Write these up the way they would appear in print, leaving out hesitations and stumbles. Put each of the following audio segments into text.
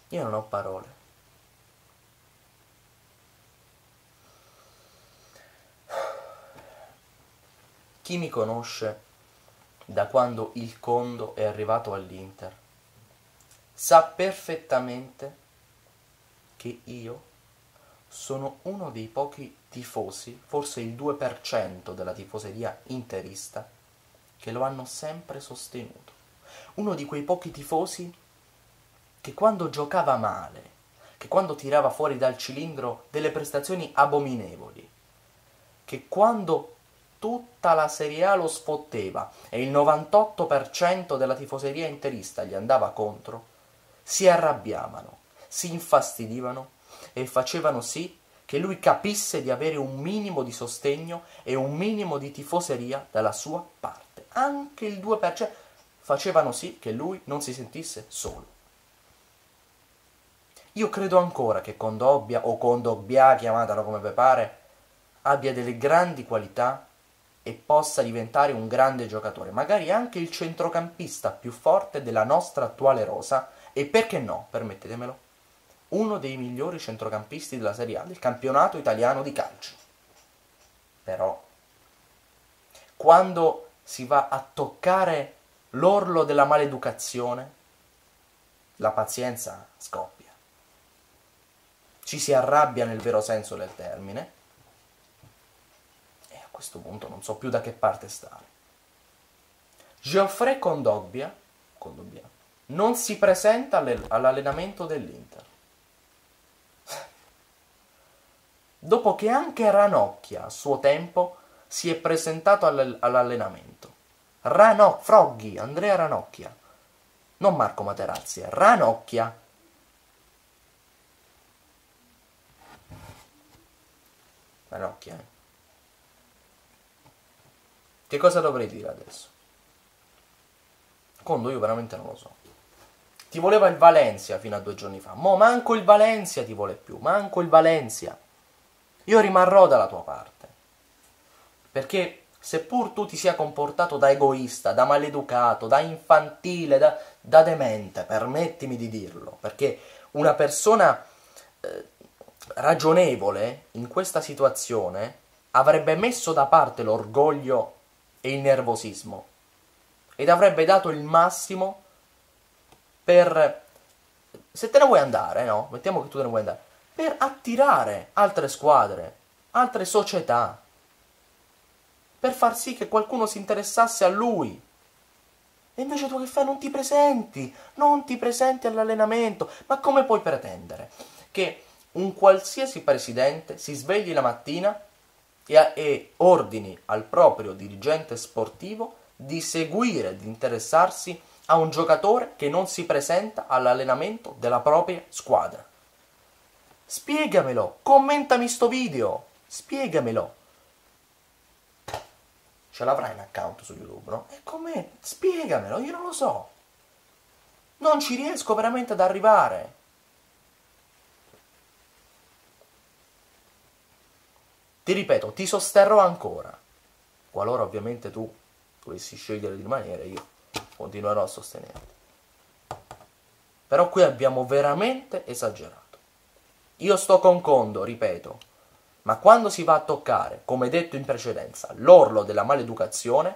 Io non ho parole. Chi mi conosce da quando il Condo è arrivato all'Inter sa perfettamente che io sono uno dei pochi tifosi, forse il 2% della tifoseria interista, che lo hanno sempre sostenuto. Uno di quei pochi tifosi che quando giocava male, che quando tirava fuori dal cilindro delle prestazioni abominevoli, che quando tutta la Serie A lo sfotteva e il 98% della tifoseria interista gli andava contro, si arrabbiavano, si infastidivano e facevano sì che lui capisse di avere un minimo di sostegno e un minimo di tifoseria dalla sua parte. Anche il 2% facevano sì che lui non si sentisse solo. Io credo ancora che Kondogbia, o Kondogbia, chiamatelo come vi pare, abbia delle grandi qualità e possa diventare un grande giocatore, magari anche il centrocampista più forte della nostra attuale rosa e perché no, permettetemelo, uno dei migliori centrocampisti della Serie A, del campionato italiano di calcio. Però, quando si va a toccare l'orlo della maleducazione, la pazienza scoppia. Ci si arrabbia nel vero senso del termine e a questo punto non so più da che parte stare. Geoffrey Kondogbia non si presenta all'allenamento dell'Inter. Dopo che anche Ranocchia a suo tempo si è presentato all'allenamento. Froggy, Andrea Ranocchia. Non Marco Materazzi, è Ranocchia. Ranocchia, eh. Che cosa dovrei dire adesso? Condo io veramente non lo so. Ti voleva il Valencia fino a 2 giorni fa. Mo manco il Valencia ti vuole più. Manco il Valencia. Io rimarrò dalla tua parte. Perché seppur tu ti sia comportato da egoista, da maleducato, da infantile, da demente, permettimi di dirlo, perché una persona ragionevole in questa situazione avrebbe messo da parte l'orgoglio e il nervosismo ed avrebbe dato il massimo per, se te ne vuoi andare, no? Mettiamo che tu te ne vuoi andare, per attirare altre squadre, altre società, per far sì che qualcuno si interessasse a lui. E invece tu che fai? Non ti presenti all'allenamento. Ma come puoi pretendere che un qualsiasi presidente si svegli la mattina e ordini al proprio dirigente sportivo di seguire, di interessarsi a un giocatore che non si presenta all'allenamento della propria squadra? Spiegamelo, commentami sto video, spiegamelo. Ce l'avrai un account su YouTube, no? E com'è? Spiegamelo, io non lo so. Non ci riesco veramente ad arrivare. Ti ripeto, ti sosterrò ancora. Qualora ovviamente tu dovessi scegliere di rimanere, io continuerò a sostenerti. Però qui abbiamo veramente esagerato. Io sto con Condo, ripeto, ma quando si va a toccare, come detto in precedenza, l'orlo della maleducazione,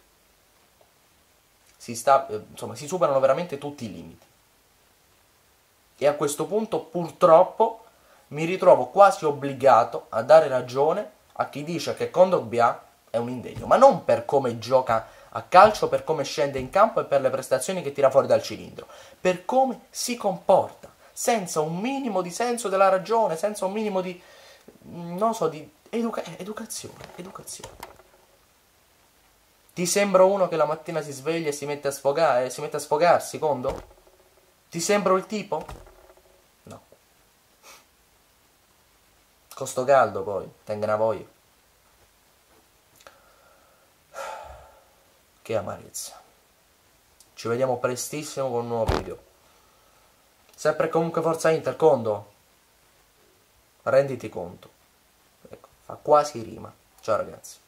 si superano veramente tutti i limiti. E a questo punto, purtroppo, mi ritrovo quasi obbligato a dare ragione a chi dice che Kondogbia è un indegno, ma non per come gioca a calcio, per come scende in campo e per le prestazioni che tira fuori dal cilindro, per come si comporta, senza un minimo di senso della ragione, senza un minimo di, non so, di educazione. Ti sembra uno che la mattina si sveglia e si mette a sfogarsi, Condo? Ti sembro il tipo? No. Costo caldo poi, tenga una voglia. Che amarezza. Ci vediamo prestissimo con un nuovo video. Sempre comunque Forza Inter, Condo. Renditi conto. Ecco, fa quasi rima. Ciao ragazzi.